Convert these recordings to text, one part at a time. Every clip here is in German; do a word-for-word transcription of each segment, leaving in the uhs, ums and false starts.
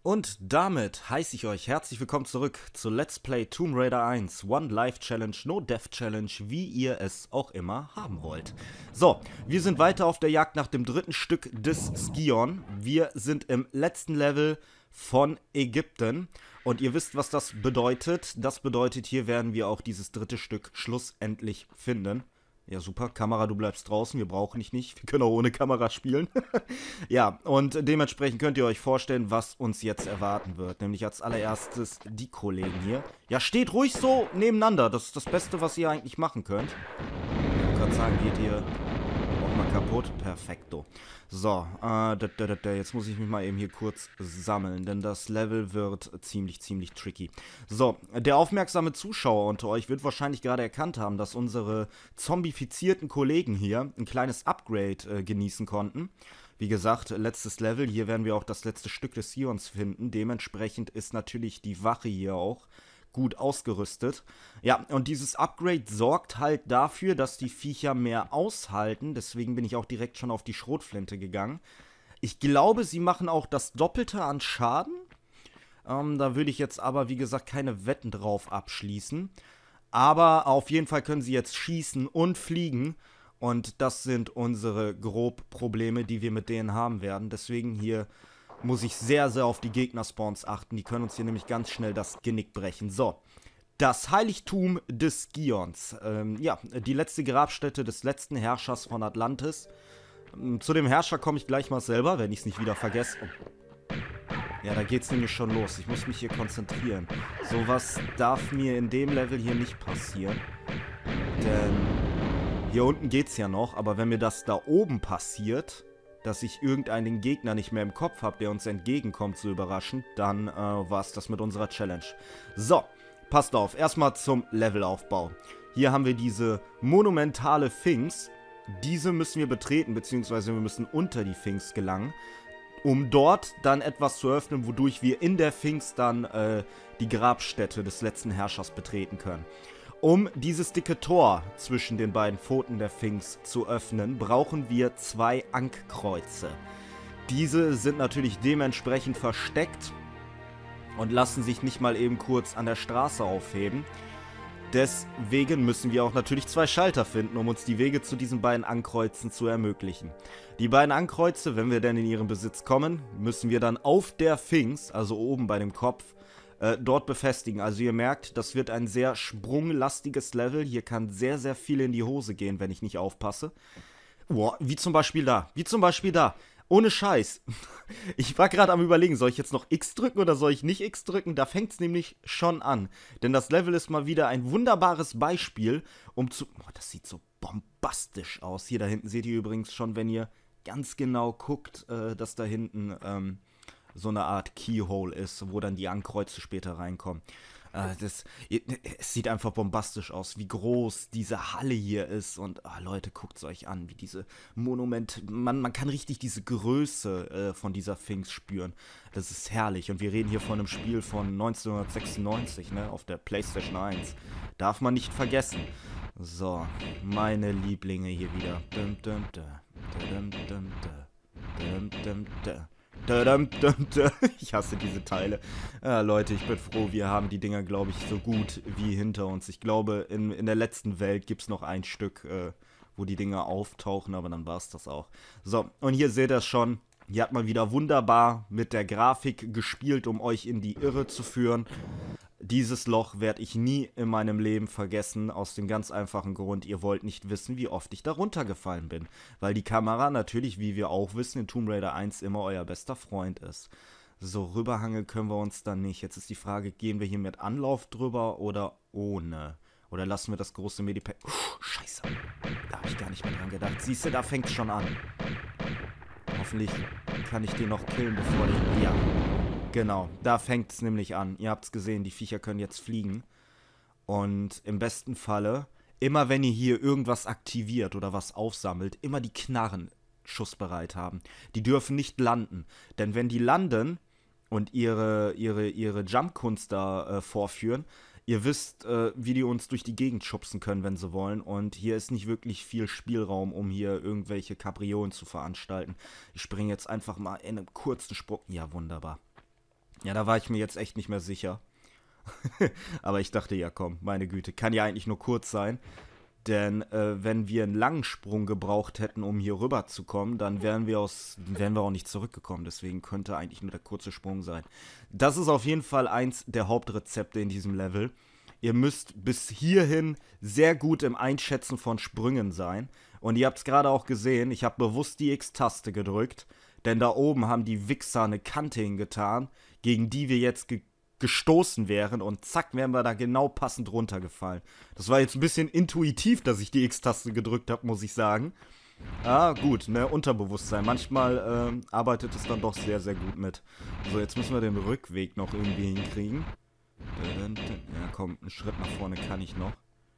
Und damit heiße ich euch herzlich willkommen zurück zu Let's Play Tomb Raider eins One Life Challenge, No Death Challenge, wie ihr es auch immer haben wollt. So, wir sind weiter auf der Jagd nach dem dritten Stück des Skion. Wir sind im letzten Level von Ägypten und ihr wisst, was das bedeutet. Das bedeutet, hier werden wir auch dieses dritte Stück schlussendlich finden. Ja, super. Kamera, du bleibst draußen. Wir brauchen dich nicht. Wir können auch ohne Kamera spielen. Ja, und dementsprechend könnt ihr euch vorstellen, was uns jetzt erwarten wird. Nämlich als allererstes die Kollegen hier. Ja, steht ruhig so nebeneinander. Das ist das Beste, was ihr eigentlich machen könnt. Ich wollte gerade sagen, geht ihr auch mal kaputt? Perfekto. So, äh, da, da, da, da. Jetzt muss ich mich mal eben hier kurz sammeln, denn das Level wird ziemlich, ziemlich tricky. So, der aufmerksame Zuschauer unter euch wird wahrscheinlich gerade erkannt haben, dass unsere zombifizierten Kollegen hier ein kleines Upgrade äh, genießen konnten. Wie gesagt, letztes Level, hier werden wir auch das letzte Stück des Sions finden. Dementsprechend ist natürlich die Wache hier auch gut ausgerüstet. Ja, und dieses Upgrade sorgt halt dafür, dass die Viecher mehr aushalten. Deswegen bin ich auch direkt schon auf die Schrotflinte gegangen. Ich glaube, sie machen auch das Doppelte an Schaden. Ähm, da würde ich jetzt aber, wie gesagt, keine Wetten drauf abschließen. Aber auf jeden Fall können sie jetzt schießen und fliegen. Und das sind unsere grob Probleme, die wir mit denen haben werden. Deswegen hier muss ich sehr, sehr auf die Gegner-Spawns achten. Die können uns hier nämlich ganz schnell das Genick brechen. So, das Heiligtum des Skions. Ähm, ja, die letzte Grabstätte des letzten Herrschers von Atlantis. Ähm, zu dem Herrscher komme ich gleich mal selber, wenn ich es nicht wieder vergesse. Oh. Ja, da geht's nämlich schon los. Ich muss mich hier konzentrieren. Sowas darf mir in dem Level hier nicht passieren. Denn hier unten geht's ja noch, aber wenn mir das da oben passiert, dass ich irgendeinen Gegner nicht mehr im Kopf habe, der uns entgegenkommt, so überraschend, dann äh, war es das mit unserer Challenge. So, passt auf, erstmal zum Levelaufbau. Hier haben wir diese monumentale Sphinx. Diese müssen wir betreten, beziehungsweise wir müssen unter die Sphinx gelangen, um dort dann etwas zu öffnen, wodurch wir in der Sphinx dann äh, die Grabstätte des letzten Herrschers betreten können. Um dieses dicke Tor zwischen den beiden Pfoten der Sphinx zu öffnen, brauchen wir zwei Ankkreuze. Diese sind natürlich dementsprechend versteckt und lassen sich nicht mal eben kurz an der Straße aufheben. Deswegen müssen wir auch natürlich zwei Schalter finden, um uns die Wege zu diesen beiden Ankreuzen zu ermöglichen. Die beiden Ankreuze, wenn wir denn in ihren Besitz kommen, müssen wir dann auf der Sphinx, also oben bei dem Kopf, Äh, dort befestigen. Also ihr merkt, das wird ein sehr sprunglastiges Level. Hier kann sehr, sehr viel in die Hose gehen, wenn ich nicht aufpasse. Boah, wie zum Beispiel da. Wie zum Beispiel da. Ohne Scheiß. Ich war gerade am Überlegen, soll ich jetzt noch X drücken oder soll ich nicht X drücken? Da fängt es nämlich schon an. Denn das Level ist mal wieder ein wunderbares Beispiel, um zu... Oh, das sieht so bombastisch aus. Hier da hinten seht ihr übrigens schon, wenn ihr ganz genau guckt, äh, dass da hinten... Ähm, so eine Art Keyhole ist, wo dann die Ankreuze später reinkommen. Äh, das, es sieht einfach bombastisch aus, wie groß diese Halle hier ist. Und oh, Leute, guckt es euch an, wie diese Monument... Man, man kann richtig diese Größe äh, von dieser Sphinx spüren. Das ist herrlich. Und wir reden hier von einem Spiel von neunzehnhundertsechsundneunzig, ne, auf der PlayStation eins. Darf man nicht vergessen. So, meine Lieblinge hier wieder. Dum, dum, da. Dum, dum, da. Dum, dum, da. Ich hasse diese Teile. Ja, Leute, ich bin froh, wir haben die Dinger, glaube ich, so gut wie hinter uns. Ich glaube, in, in der letzten Welt gibt es noch ein Stück, äh, wo die Dinger auftauchen, aber dann war es das auch. So, und hier seht ihr schon, hier hat man wieder wunderbar mit der Grafik gespielt, um euch in die Irre zu führen. Dieses Loch werde ich nie in meinem Leben vergessen, aus dem ganz einfachen Grund, ihr wollt nicht wissen, wie oft ich da runtergefallen bin. Weil die Kamera natürlich, wie wir auch wissen, in Tomb Raider eins immer euer bester Freund ist. So, rüberhangeln können wir uns dann nicht. Jetzt ist die Frage, gehen wir hier mit Anlauf drüber oder ohne? Oder lassen wir das große Medipack... Uh, scheiße, da habe ich gar nicht mehr dran gedacht. Siehst du, da fängt es schon an. Hoffentlich kann ich den noch killen, bevor ich... Ja. Genau, da fängt es nämlich an. Ihr habt es gesehen, die Viecher können jetzt fliegen. Und im besten Falle, immer wenn ihr hier irgendwas aktiviert oder was aufsammelt, immer die Knarren schussbereit haben. Die dürfen nicht landen. Denn wenn die landen und ihre, ihre, ihre Jump-Kunst da äh, vorführen, ihr wisst, äh, wie die uns durch die Gegend schubsen können, wenn sie wollen. Und hier ist nicht wirklich viel Spielraum, um hier irgendwelche Kapriolen zu veranstalten. Ich springe jetzt einfach mal in einem kurzen Sprung. Ja, wunderbar. Ja, da war ich mir jetzt echt nicht mehr sicher. Aber ich dachte, ja komm, meine Güte, kann ja eigentlich nur kurz sein. Denn äh, wenn wir einen langen Sprung gebraucht hätten, um hier rüber zu kommen, dann wären wir, aus, wären wir auch nicht zurückgekommen. Deswegen könnte eigentlich nur der kurze Sprung sein. Das ist auf jeden Fall eins der Hauptrezepte in diesem Level. Ihr müsst bis hierhin sehr gut im Einschätzen von Sprüngen sein. Und ihr habt es gerade auch gesehen, ich habe bewusst die X-Taste gedrückt. Denn da oben haben die Wichser eine Kante hingetan, gegen die wir jetzt ge gestoßen wären. Und zack, wären wir da genau passend runtergefallen. Das war jetzt ein bisschen intuitiv, dass ich die X-Taste gedrückt habe, muss ich sagen. Ah, gut, ne, Unterbewusstsein. Manchmal ähm, arbeitet es dann doch sehr, sehr gut mit. So, jetzt müssen wir den Rückweg noch irgendwie hinkriegen. Ja, komm, einen Schritt nach vorne kann ich noch.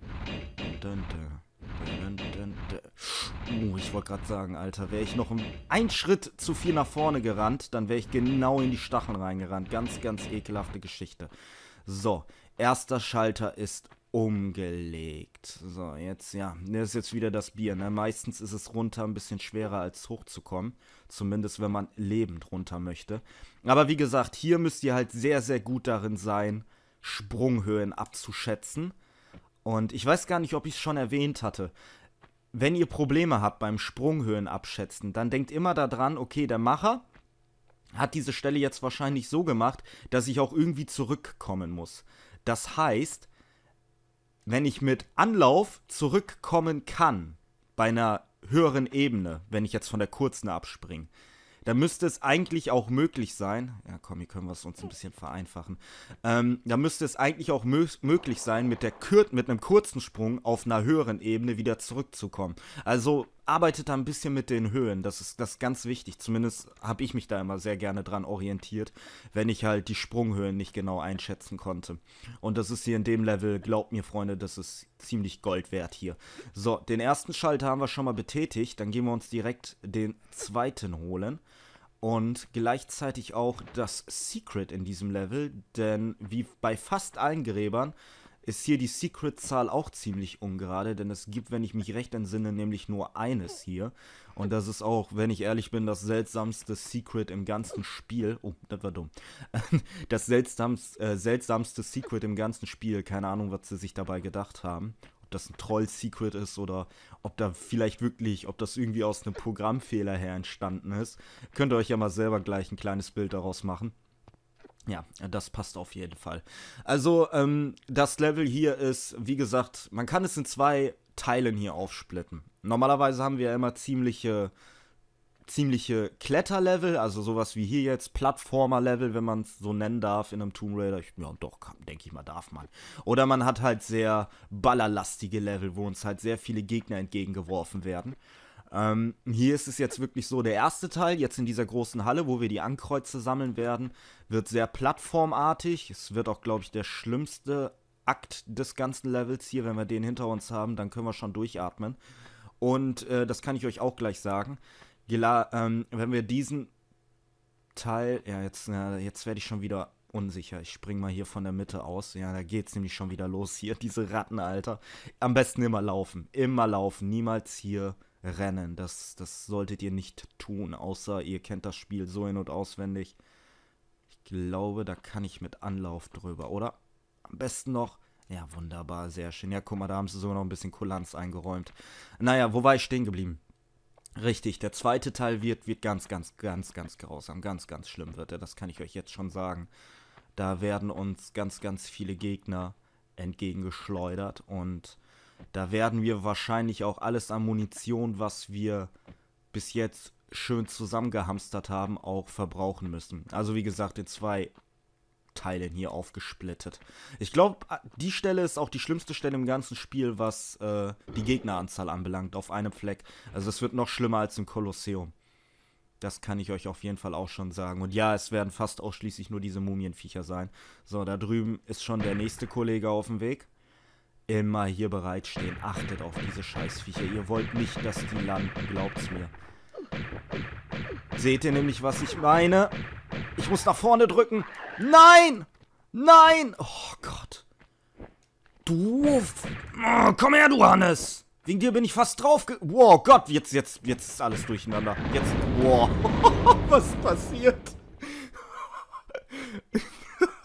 Uh, ich wollte gerade sagen, Alter, wäre ich noch einen Schritt zu viel nach vorne gerannt, dann wäre ich genau in die Stacheln reingerannt. Ganz, ganz ekelhafte Geschichte. So, erster Schalter ist umgelegt. So, jetzt, ja, das ist jetzt wieder das Bier, ne? Meistens ist es runter ein bisschen schwerer als hochzukommen. Zumindest, wenn man lebend runter möchte. Aber wie gesagt, hier müsst ihr halt sehr, sehr gut darin sein, Sprunghöhen abzuschätzen. Und ich weiß gar nicht, ob ich es schon erwähnt hatte. Wenn ihr Probleme habt beim Sprunghöhen abschätzen, dann denkt immer daran, okay, der Macher hat diese Stelle jetzt wahrscheinlich so gemacht, dass ich auch irgendwie zurückkommen muss. Das heißt, wenn ich mit Anlauf zurückkommen kann, bei einer höheren Ebene, wenn ich jetzt von der kurzen abspringe, dann müsste es eigentlich auch möglich sein, ja komm, hier können wir es uns ein bisschen vereinfachen, ähm, da müsste es eigentlich auch mö möglich sein, mit, der Kür mit einem kurzen Sprung auf einer höheren Ebene wieder zurückzukommen. Also arbeitet da ein bisschen mit den Höhen, das ist, das ist ganz wichtig. Zumindest habe ich mich da immer sehr gerne dran orientiert, wenn ich halt die Sprunghöhen nicht genau einschätzen konnte. Und das ist hier in dem Level, glaubt mir Freunde, das ist ziemlich Gold wert hier. So, den ersten Schalter haben wir schon mal betätigt, dann gehen wir uns direkt den zweiten holen. Und gleichzeitig auch das Secret in diesem Level, denn wie bei fast allen Gräbern ist hier die Secret-Zahl auch ziemlich ungerade, denn es gibt, wenn ich mich recht entsinne, nämlich nur eines hier. Und das ist auch, wenn ich ehrlich bin, das seltsamste Secret im ganzen Spiel. Oh, das war dumm. Das seltsamste, äh, seltsamste Secret im ganzen Spiel. Keine Ahnung, was sie sich dabei gedacht haben. Ob das ein Troll-Secret ist oder ob da vielleicht wirklich, ob das irgendwie aus einem Programmfehler her entstanden ist. Könnt ihr euch ja mal selber gleich ein kleines Bild daraus machen. Ja, das passt auf jeden Fall. Also, ähm, das Level hier ist, wie gesagt, man kann es in zwei Teilen hier aufsplitten. Normalerweise haben wir ja immer ziemliche, ziemliche Kletterlevel, also sowas wie hier jetzt, Plattformer-Level, wenn man es so nennen darf in einem Tomb Raider. Ich, ja, doch, denke ich mal, darf man. Oder man hat halt sehr ballerlastige Level, wo uns halt sehr viele Gegner entgegengeworfen werden. Ähm, hier ist es jetzt wirklich so, der erste Teil, jetzt in dieser großen Halle, wo wir die Ankreuze sammeln werden, wird sehr plattformartig. Es wird auch, glaube ich, der schlimmste Akt des ganzen Levels hier. Wenn wir den hinter uns haben, dann können wir schon durchatmen. Und äh, das kann ich euch auch gleich sagen. Gela ähm, wenn wir diesen Teil, ja, jetzt, äh, jetzt werde ich schon wieder unsicher. Ich springe mal hier von der Mitte aus. Ja, da geht es nämlich schon wieder los hier, diese Ratten, Alter. Am besten immer laufen, immer laufen, niemals hier rennen. Das, das solltet ihr nicht tun, außer ihr kennt das Spiel so in- und auswendig. Ich glaube, da kann ich mit Anlauf drüber, oder? Am besten noch, ja, wunderbar, sehr schön. Ja, guck mal, da haben sie sogar noch ein bisschen Kulanz eingeräumt. Naja, wo war ich stehen geblieben? Richtig, der zweite Teil wird, wird ganz, ganz, ganz, ganz grausam, ganz, ganz schlimm wird er, das kann ich euch jetzt schon sagen. Da werden uns ganz, ganz viele Gegner entgegengeschleudert und da werden wir wahrscheinlich auch alles an Munition, was wir bis jetzt schön zusammengehamstert haben, auch verbrauchen müssen. Also wie gesagt, in zwei Teilen hier aufgesplittet. Ich glaube, die Stelle ist auch die schlimmste Stelle im ganzen Spiel, was äh, die Gegneranzahl anbelangt, auf einem Fleck. Also es wird noch schlimmer als im Kolosseum. Das kann ich euch auf jeden Fall auch schon sagen. Und ja, es werden fast ausschließlich nur diese Mumienviecher sein. So, da drüben ist schon der nächste Kollege auf dem Weg. Immer hier bereitstehen. Achtet auf diese Scheißviecher. Ihr wollt nicht, dass die landen. Glaubt's mir. Seht ihr nämlich, was ich meine? Ich muss nach vorne drücken. Nein! Nein! Oh Gott. Du... Oh, komm her, du Hannes! Wegen dir bin ich fast drauf ge... Wow, Gott, jetzt, jetzt, jetzt ist alles durcheinander. Jetzt... Wow. Was passiert?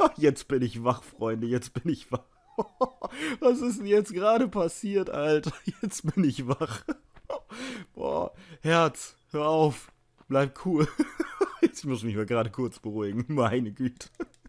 Jetzt bin ich wach, Freunde, jetzt bin ich wach. Was ist denn jetzt gerade passiert, Alter? Jetzt bin ich wach. Boah, Herz, hör auf. Bleib cool. Ich muss mich mal gerade kurz beruhigen. Meine Güte.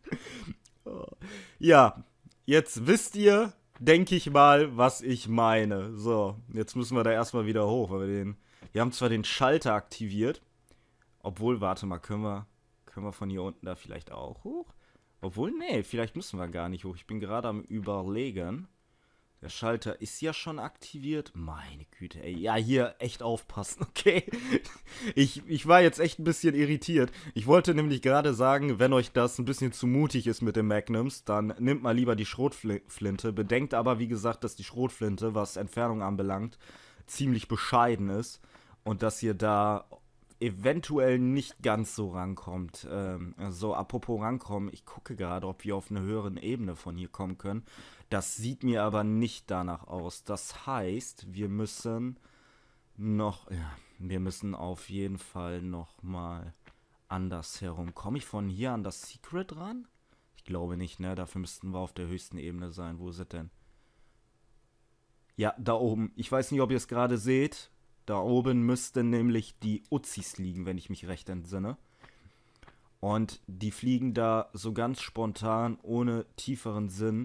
Ja, jetzt wisst ihr, denke ich mal, was ich meine. So, jetzt müssen wir da erstmal wieder hoch, weil wir den... Wir haben zwar den Schalter aktiviert, obwohl, warte mal, können wir, können wir von hier unten da vielleicht auch hoch? Obwohl, nee, vielleicht müssen wir gar nicht hoch. Ich bin gerade am Überlegen. Der Schalter ist ja schon aktiviert. Meine Güte, ey. Ja, hier echt aufpassen, okay? Ich, ich war jetzt echt ein bisschen irritiert. Ich wollte nämlich gerade sagen, wenn euch das ein bisschen zu mutig ist mit den Magnums, dann nehmt mal lieber die Schrotflinte. Bedenkt aber, wie gesagt, dass die Schrotflinte, was Entfernung anbelangt, ziemlich bescheiden ist. Und dass ihr da eventuell nicht ganz so rankommt. Ähm, so, apropos rankommen, ich gucke gerade, ob wir auf eine höhere Ebene von hier kommen können. Das sieht mir aber nicht danach aus. Das heißt, wir müssen noch, ja, wir müssen auf jeden Fall noch mal anders herum. Komme ich von hier an das Secret ran? Ich glaube nicht, ne? Dafür müssten wir auf der höchsten Ebene sein. Wo ist es denn? Ja, da oben. Ich weiß nicht, ob ihr es gerade seht. Da oben müssten nämlich die Uzis liegen, wenn ich mich recht entsinne. Und die fliegen da so ganz spontan, ohne tieferen Sinn,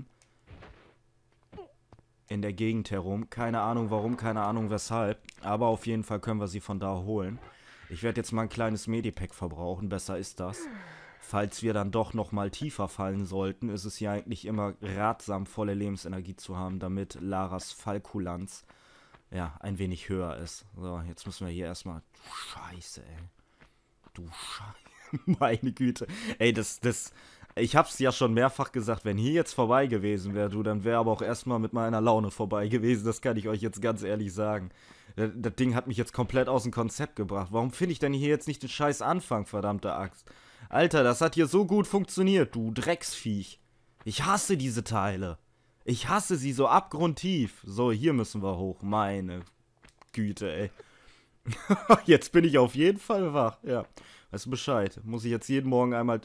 in der Gegend herum. Keine Ahnung warum, keine Ahnung weshalb. Aber auf jeden Fall können wir sie von da holen. Ich werde jetzt mal ein kleines Medipack verbrauchen, besser ist das. Falls wir dann doch nochmal tiefer fallen sollten, ist es ja eigentlich immer ratsam, volle Lebensenergie zu haben, damit Laras Falkulanz ja, ein wenig höher ist. So, jetzt müssen wir hier erstmal... Du Scheiße, ey. Du Scheiße. Meine Güte. Ey, das, das... Ich hab's ja schon mehrfach gesagt, wenn hier jetzt vorbei gewesen wäre, du, dann wäre aber auch erstmal mit meiner Laune vorbei gewesen. Das kann ich euch jetzt ganz ehrlich sagen. Das, das Ding hat mich jetzt komplett aus dem Konzept gebracht. Warum finde ich denn hier jetzt nicht den scheiß Anfang, verdammte Axt? Alter, das hat hier so gut funktioniert, du Drecksviech. Ich hasse diese Teile. Ich hasse sie so abgrundtief. So, hier müssen wir hoch. Meine Güte, ey. Jetzt bin ich auf jeden Fall wach. Ja, weißt du Bescheid. Muss ich jetzt jeden Morgen einmal...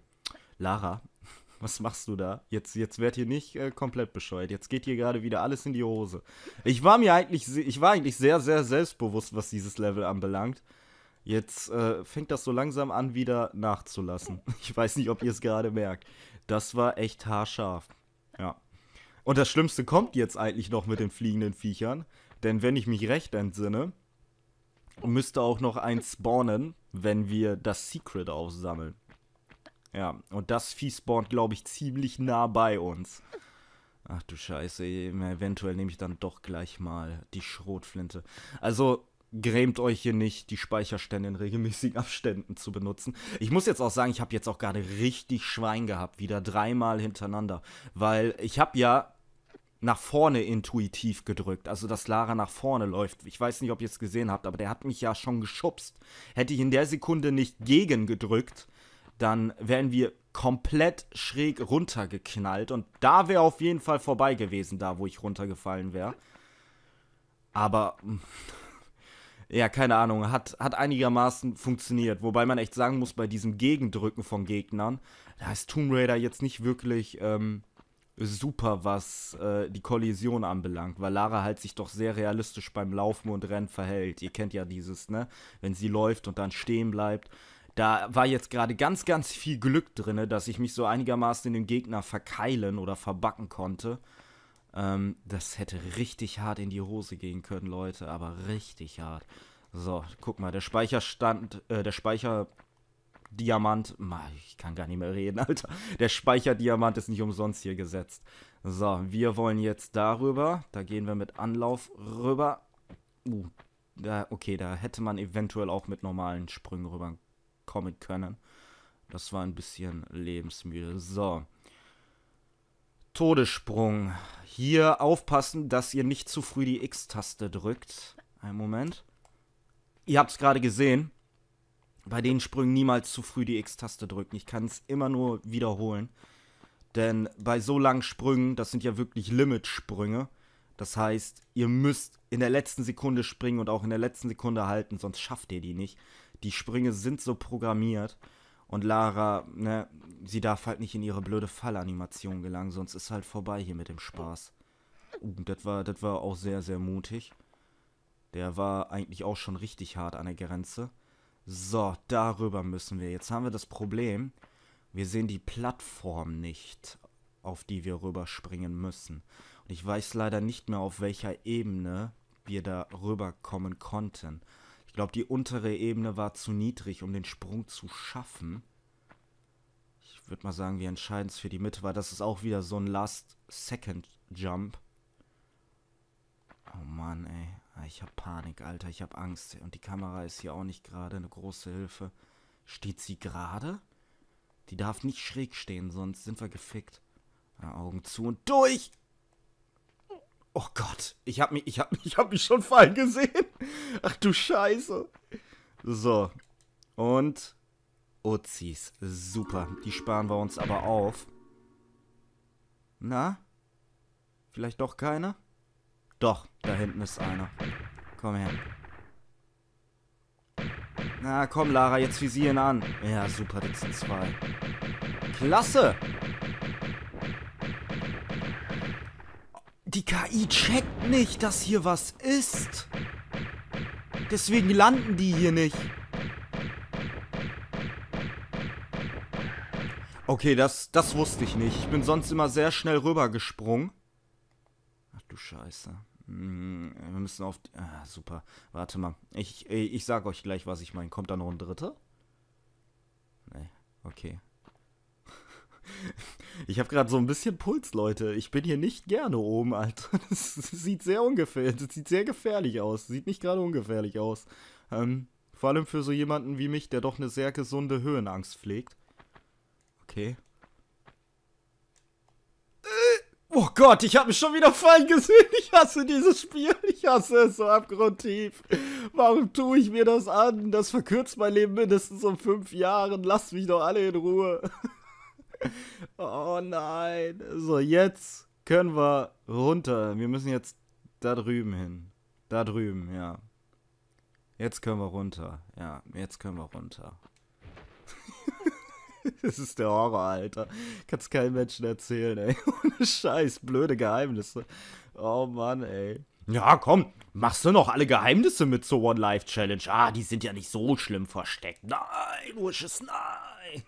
Lara, was machst du da? Jetzt, jetzt werd hier nicht äh, komplett bescheuert. Jetzt geht hier gerade wieder alles in die Hose. Ich war mir eigentlich... Ich war eigentlich sehr, sehr selbstbewusst, was dieses Level anbelangt. Jetzt äh, fängt das so langsam an, wieder nachzulassen. Ich weiß nicht, ob ihr es gerade merkt. Das war echt haarscharf. Ja. Und das Schlimmste kommt jetzt eigentlich noch mit den fliegenden Viechern. Denn wenn ich mich recht entsinne, müsste auch noch eins spawnen, wenn wir das Secret aufsammeln. Ja, und das Vieh spawnt, glaube ich, ziemlich nah bei uns. Ach du Scheiße, eventuell nehme ich dann doch gleich mal die Schrotflinte. Also... Grämt euch hier nicht, die Speicherstände in regelmäßigen Abständen zu benutzen. Ich muss jetzt auch sagen, ich habe jetzt auch gerade richtig Schwein gehabt, wieder dreimal hintereinander. Weil ich habe ja nach vorne intuitiv gedrückt, also dass Lara nach vorne läuft. Ich weiß nicht, ob ihr es gesehen habt, aber der hat mich ja schon geschubst. Hätte ich in der Sekunde nicht gegen gedrückt, dann wären wir komplett schräg runtergeknallt. Und da wäre auf jeden Fall vorbei gewesen, da wo ich runtergefallen wäre. Aber... Ja, keine Ahnung, hat, hat einigermaßen funktioniert. Wobei man echt sagen muss, bei diesem Gegendrücken von Gegnern, da ist Tomb Raider jetzt nicht wirklich ähm, super, was äh, die Kollision anbelangt. Weil Lara halt sich doch sehr realistisch beim Laufen und Rennen verhält. Ihr kennt ja dieses, ne? Wenn sie läuft und dann stehen bleibt. Da war jetzt gerade ganz, ganz viel Glück drin, dass ich mich so einigermaßen in den Gegner verkeilen oder verbacken konnte. Ähm, das hätte richtig hart in die Hose gehen können, Leute, aber richtig hart. So, guck mal, der Speicherstand, äh, der Speicherdiamant, ich kann gar nicht mehr reden, Alter. Der Speicherdiamant ist nicht umsonst hier gesetzt. So, wir wollen jetzt darüber, da gehen wir mit Anlauf rüber. Uh, da, okay, da hätte man eventuell auch mit normalen Sprüngen rüber kommen können. Das war ein bisschen lebensmüde. So. Todessprung. Hier aufpassen, dass ihr nicht zu früh die X-Taste drückt. Einen Moment. Ihr habt es gerade gesehen. Bei den Sprüngen niemals zu früh die X-Taste drücken. Ich kann es immer nur wiederholen. Denn bei so langen Sprüngen, das sind ja wirklich Limit-Sprünge. Das heißt, ihr müsst in der letzten Sekunde springen und auch in der letzten Sekunde halten, sonst schafft ihr die nicht. Die Sprünge sind so programmiert. Und Lara, ne, sie darf halt nicht in ihre blöde Fallanimation gelangen, sonst ist halt vorbei hier mit dem Spaß. Uh, das war, das war auch sehr, sehr mutig. Der war eigentlich auch schon richtig hart an der Grenze. So, darüber müssen wir. Jetzt haben wir das Problem, wir sehen die Plattform nicht, auf die wir rüberspringen müssen. Und ich weiß leider nicht mehr, auf welcher Ebene wir da rüberkommen konnten. Ich glaube, die untere Ebene war zu niedrig, um den Sprung zu schaffen. Ich würde mal sagen, wir entscheiden es für die Mitte, weil das ist auch wieder so ein Last-Second-Jump. Oh Mann, ey. Ich hab Panik, Alter. Ich hab Angst. Und die Kamera ist hier auch nicht gerade eine große Hilfe. Steht sie gerade? Die darf nicht schräg stehen, sonst sind wir gefickt. Ja, Augen zu und durch! Oh Gott. Ich hab mich, ich hab, ich hab mich schon fallen gesehen. Ach du Scheiße. So. Und Uzis. Super. Die sparen wir uns aber auf. Na? Vielleicht doch keine? Doch, da hinten ist einer. Komm her. Na, komm, Lara, jetzt visieren an. Ja, super, das sind zwei. Klasse! Die K I checkt nicht, dass hier was ist. Deswegen landen die hier nicht. Okay, das, das wusste ich nicht. Ich bin sonst immer sehr schnell rübergesprungen. Ach du Scheiße. Wir müssen auf... Ah, super. Warte mal. Ich, ich sag euch gleich, was ich meine. Kommt da noch ein dritter? Nee. Okay. Ich habe gerade so ein bisschen Puls, Leute. Ich bin hier nicht gerne oben, Alter. Das sieht sehr ungefährlich, das sieht sehr gefährlich aus. Sieht nicht gerade ungefährlich aus. Ähm, vor allem für so jemanden wie mich, der doch eine sehr gesunde Höhenangst pflegt. Okay. Oh Gott, ich habe mich schon wieder fallen gesehen. Ich hasse dieses Spiel. Ich hasse es so abgrundtief. Warum tue ich mir das an? Das verkürzt mein Leben mindestens um fünf Jahren. Lasst mich doch alle in Ruhe. Oh nein. So, jetzt können wir runter. Wir müssen jetzt da drüben hin. Da drüben, ja. Jetzt können wir runter. Ja, jetzt können wir runter. Das ist der Horror, Alter. Kannst keinem Menschen erzählen, ey. Ohne Scheiß, blöde Geheimnisse. Oh Mann, ey. Ja, komm, machst du noch alle Geheimnisse mit zur One-Life-Challenge? Ah, die sind ja nicht so schlimm versteckt. Nein, Wishes, nein.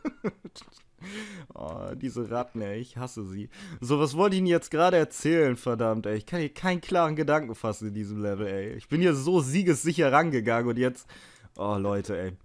Oh, diese Ratten, ey, ich hasse sie. So, was wollte ich Ihnen jetzt gerade erzählen, verdammt, ey. Ich kann hier keinen klaren Gedanken fassen in diesem Level, ey. Ich bin hier so siegessicher rangegangen und jetzt... Oh, Leute, ey.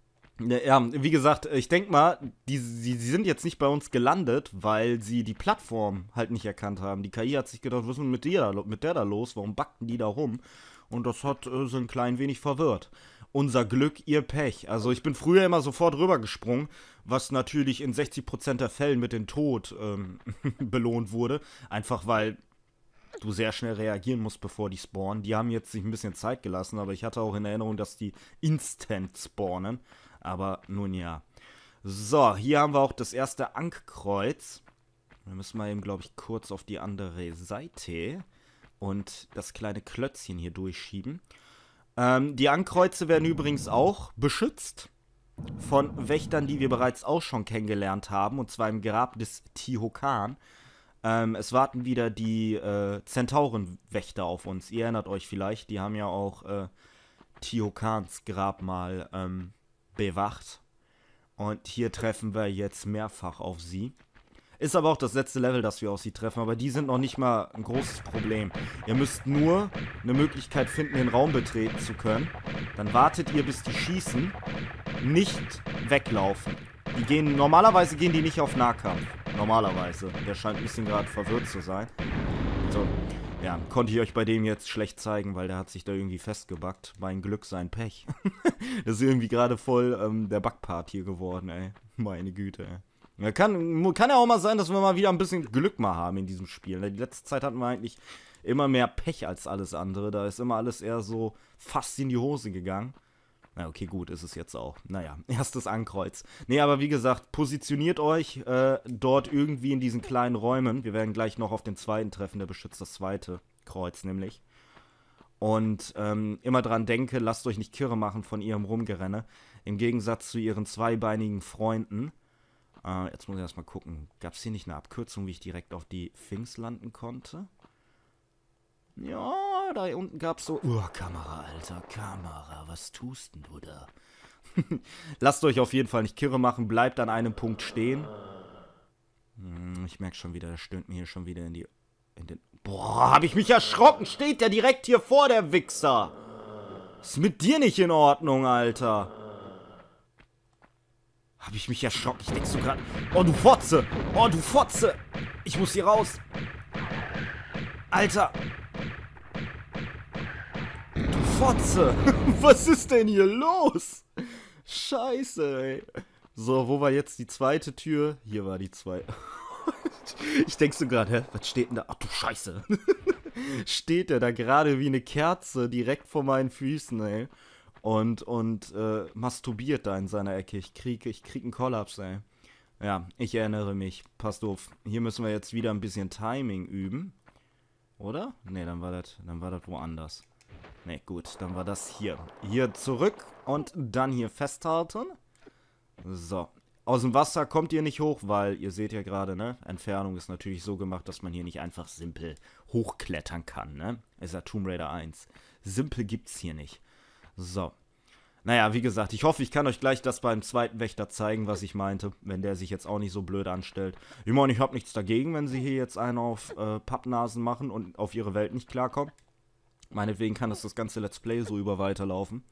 Ja, wie gesagt, ich denke mal, die, die, die sind jetzt nicht bei uns gelandet, weil sie die Plattform halt nicht erkannt haben. Die K I hat sich gedacht, was ist denn mit der, mit der da los? Warum backten die da rum? Und das hat äh, so ein klein wenig verwirrt. Unser Glück, ihr Pech. Also ich bin früher immer sofort rübergesprungen, was natürlich in sechzig Prozent der Fällen mit dem Tod ähm, belohnt wurde. Einfach weil du sehr schnell reagieren musst, bevor die spawnen. Die haben jetzt sich ein bisschen Zeit gelassen, aber ich hatte auch in Erinnerung, dass die instant spawnen. Aber nun ja. So, hier haben wir auch das erste Ankkreuz. Wir müssen mal eben, glaube ich, kurz auf die andere Seite und das kleine Klötzchen hier durchschieben. Ähm, die Ankreuze werden übrigens auch beschützt von Wächtern, die wir bereits auch schon kennengelernt haben, und zwar im Grab des Tihocan. Ähm, es warten wieder die äh, Zentaurenwächter auf uns. Ihr erinnert euch vielleicht, die haben ja auch äh, Tihocans Grab mal ähm, bewacht. Und hier treffen wir jetzt mehrfach auf sie. Ist aber auch das letzte Level, das wir auf sie treffen. Aber die sind noch nicht mal ein großes Problem. Ihr müsst nur eine Möglichkeit finden, den Raum betreten zu können. Dann wartet ihr, bis die schießen. Nicht weglaufen. Die gehen, normalerweise gehen die nicht auf Nahkampf. Normalerweise. Der scheint ein bisschen gerade verwirrt zu sein. So. Ja, konnte ich euch bei dem jetzt schlecht zeigen, weil der hat sich da irgendwie festgebackt. Mein Glück, sein Pech. Das ist irgendwie gerade voll ähm, der Backpart hier geworden, ey. Meine Güte, ey. Ja, kann, kann ja auch mal sein, dass wir mal wieder ein bisschen Glück mal haben in diesem Spiel. Die letzte Zeit hatten wir eigentlich immer mehr Pech als alles andere. Da ist immer alles eher so fast in die Hose gegangen. Na, okay, gut, ist es jetzt auch. Naja, erstes Ankreuz. Nee, aber wie gesagt, positioniert euch äh, dort irgendwie in diesen kleinen Räumen. Wir werden gleich noch auf den zweiten treffen, der beschützt das zweite Kreuz nämlich. Und ähm, immer dran denke, lasst euch nicht kirre machen von ihrem Rumgerenne. Im Gegensatz zu ihren zweibeinigen Freunden. Äh, jetzt muss ich erstmal gucken. Gab es hier nicht eine Abkürzung, wie ich direkt auf die Things landen konnte? Ja, da unten gab es so... Oh, Kamera, Alter, Kamera. Was tust denn du da? Lasst euch auf jeden Fall nicht kirre machen. Bleibt an einem Punkt stehen. Hm, ich merke schon wieder, der stöhnt mir hier schon wieder in die... In den Boah, hab ich mich erschrocken. Steht der direkt hier vor, der Wichser. Ist mit dir nicht in Ordnung, Alter. Hab ich mich erschrocken. Ich denk so gerade... Oh, du Fotze. Oh, du Fotze. Ich muss hier raus. Alter. Du Fotze. Was ist denn hier los? Scheiße, ey. So, wo war jetzt die zweite Tür? Hier war die zweite. Ich denk so gerade, hä? Was steht denn da? Ach du Scheiße. Steht der da gerade wie eine Kerze direkt vor meinen Füßen, ey. Und, und äh, masturbiert da in seiner Ecke. Ich krieg, ich krieg einen Kollaps, ey. Ja, ich erinnere mich. Passt auf. Hier müssen wir jetzt wieder ein bisschen Timing üben. Oder? Ne, dann war das, dann war das woanders. Ne, gut, dann war das hier. Hier zurück und dann hier festhalten. So. Aus dem Wasser kommt ihr nicht hoch, weil ihr seht ja gerade, ne? Entfernung ist natürlich so gemacht, dass man hier nicht einfach simpel hochklettern kann, ne? Ist ja Tomb Raider eins. Simpel gibt's hier nicht. So. Naja, wie gesagt, ich hoffe, ich kann euch gleich das beim zweiten Wächter zeigen, was ich meinte, wenn der sich jetzt auch nicht so blöd anstellt. Ich meine, ich habe nichts dagegen, wenn sie hier jetzt einen auf äh, Pappnasen machen und auf ihre Welt nicht klarkommen. Meinetwegen kann das das ganze Let's Play so über weiterlaufen.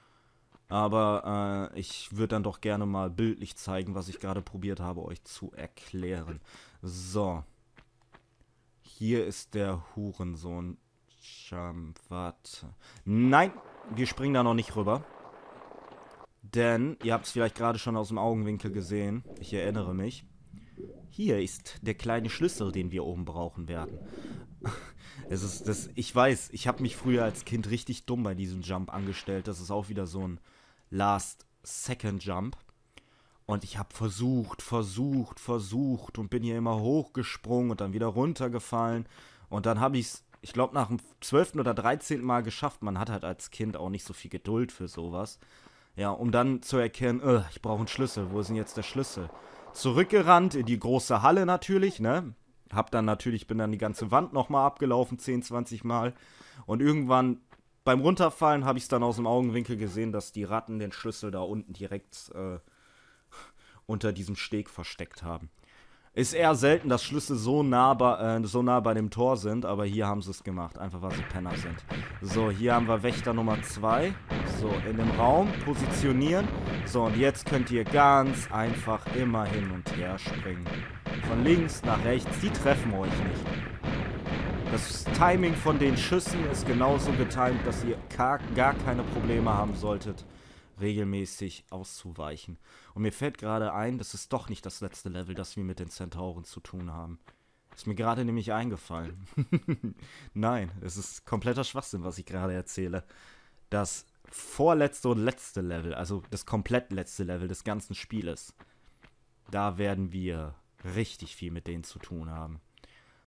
Aber äh, ich würde dann doch gerne mal bildlich zeigen, was ich gerade probiert habe, euch zu erklären. So. Hier ist der Hurensohn. Jump, warte. Nein, wir springen da noch nicht rüber. Denn, ihr habt es vielleicht gerade schon aus dem Augenwinkel gesehen. Ich erinnere mich. Hier ist der kleine Schlüssel, den wir oben brauchen werden. Es ist das, ich weiß, ich habe mich früher als Kind richtig dumm bei diesem Jump angestellt. Das ist auch wieder so ein Last-Second-Jump. Und ich habe versucht, versucht, versucht und bin hier immer hochgesprungen und dann wieder runtergefallen. Und dann habe ich es, ich glaube, nach dem zwölften oder dreizehnten Mal geschafft. Man hat halt als Kind auch nicht so viel Geduld für sowas. Ja, um dann zu erkennen, äh, ich brauche einen Schlüssel. Wo ist denn jetzt der Schlüssel? Zurückgerannt in die große Halle natürlich, ne? Hab dann natürlich, bin dann die ganze Wand nochmal abgelaufen, zehn, zwanzig Mal. Und irgendwann beim Runterfallen habe ich es dann aus dem Augenwinkel gesehen, dass die Ratten den Schlüssel da unten direkt äh, unter diesem Steg versteckt haben. Ist eher selten, dass Schlüssel so nah, bei, äh, so nah bei dem Tor sind, aber hier haben sie es gemacht, einfach weil sie Penner sind. So, hier haben wir Wächter Nummer zwei. So, in dem Raum positionieren. So, und jetzt könnt ihr ganz einfach immer hin und her springen. Von links nach rechts, die treffen euch nicht. Das Timing von den Schüssen ist genauso getimt, dass ihr gar, gar keine Probleme haben solltet, regelmäßig auszuweichen. Und mir fällt gerade ein, das ist doch nicht das letzte Level, das wir mit den Zentauren zu tun haben. Ist mir gerade nämlich eingefallen. Nein, es ist kompletter Schwachsinn, was ich gerade erzähle. Das vorletzte und letzte Level, also das komplett letzte Level des ganzen Spieles, da werden wir richtig viel mit denen zu tun haben.